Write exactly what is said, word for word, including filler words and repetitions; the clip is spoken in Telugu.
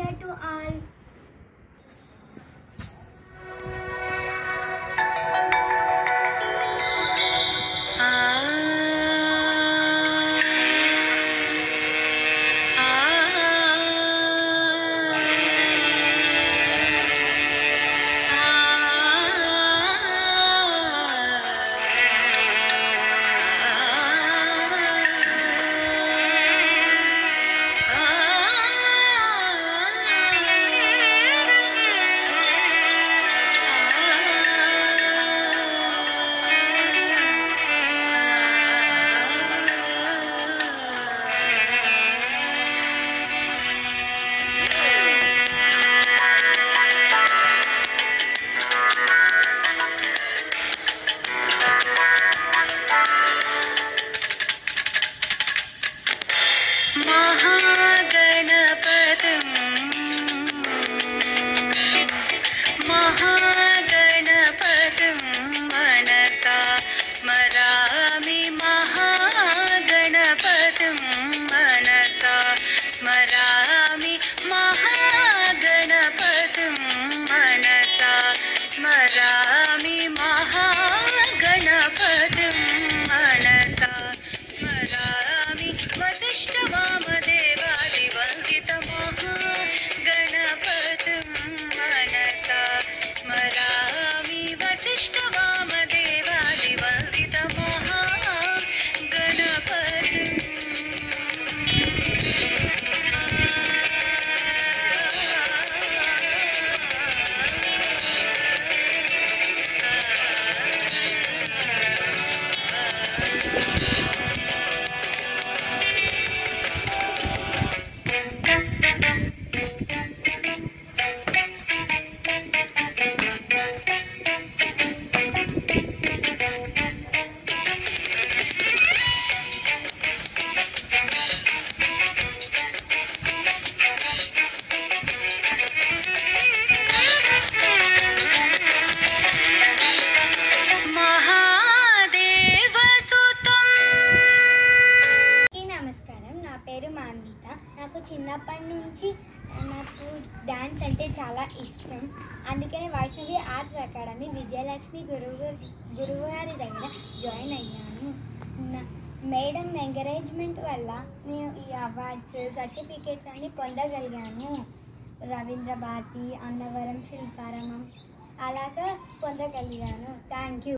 year to all. నాకు చిన్నప్పటి నుంచి నాకు డాన్స్ అంటే చాలా ఇష్టం. అందుకనే వైష్ణవి ఆర్ట్స్ అకాడమీ విజయలక్ష్మి గురువు గురువు గారి దగ్గర జాయిన్ అయ్యాను. మేడం ఎంకరేజ్మెంట్ వల్ల నేను ఈ అవార్డ్స్ సర్టిఫికేట్స్ అన్ని పొందగలిగాను. రవీంద్ర భారతి, అన్నవరం శిల్పారామం అలాగా పొందగలిగాను. Thank you.